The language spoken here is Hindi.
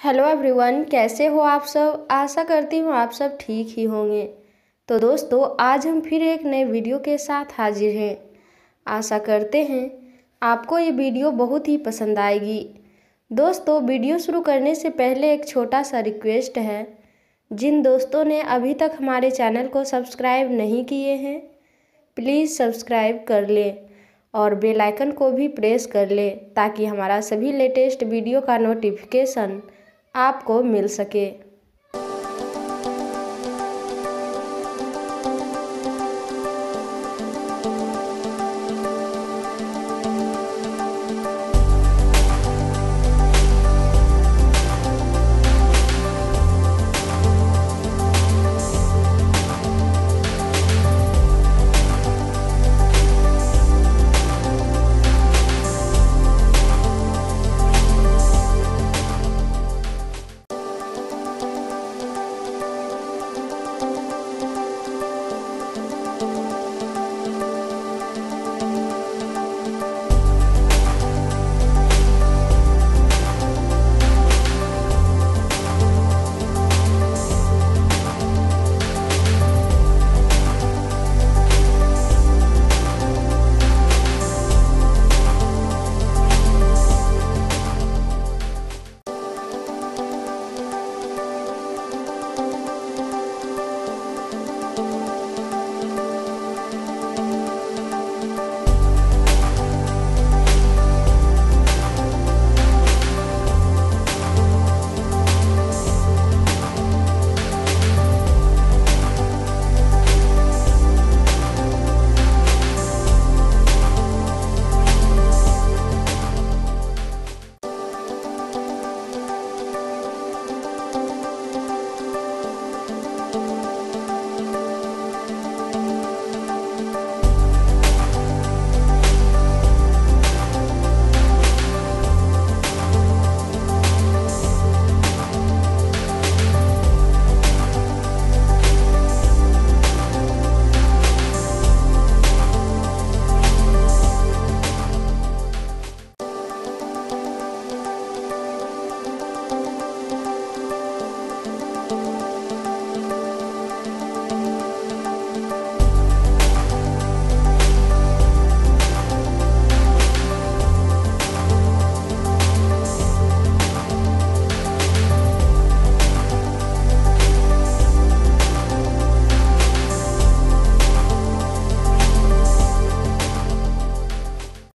हेलो एवरीवन, कैसे हो आप सब। आशा करती हूँ आप सब ठीक ही होंगे। तो दोस्तों, आज हम फिर एक नए वीडियो के साथ हाजिर हैं। आशा करते हैं आपको ये वीडियो बहुत ही पसंद आएगी। दोस्तों, वीडियो शुरू करने से पहले एक छोटा सा रिक्वेस्ट है। जिन दोस्तों ने अभी तक हमारे चैनल को सब्सक्राइब नहीं किए हैं, प्लीज़ सब्सक्राइब कर लें और बेल आइकन को भी प्रेस कर लें ताकि हमारा सभी लेटेस्ट वीडियो का नोटिफिकेशन आपको मिल सके।